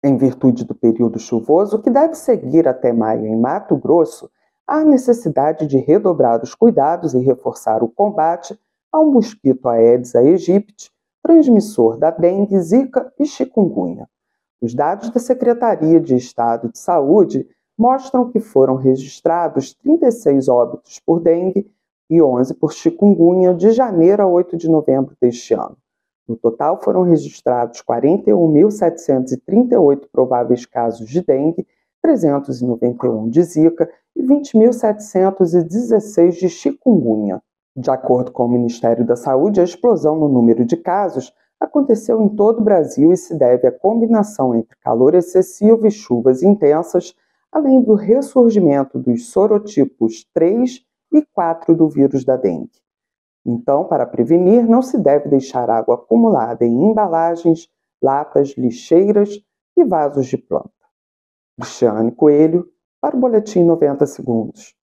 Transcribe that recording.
Em virtude do período chuvoso que deve seguir até maio em Mato Grosso, há necessidade de redobrar os cuidados e reforçar o combate ao mosquito Aedes aegypti, transmissor da dengue, zika e chikungunya. Os dados da Secretaria de Estado de Saúde mostram que foram registrados 36 óbitos por dengue e 11 por chikungunya de janeiro a 8 de novembro deste ano. No total, foram registrados 41.738 prováveis casos de dengue, 391 de zika e 20.716 de chikungunya. De acordo com o Ministério da Saúde, a explosão no número de casos aconteceu em todo o Brasil e se deve à combinação entre calor excessivo e chuvas intensas, além do ressurgimento dos sorotipos 3 e 4 do vírus da dengue. Então, para prevenir, não se deve deixar água acumulada em embalagens, latas, lixeiras e vasos de planta. Cristiane Coelho, para o Boletim 90 Segundos.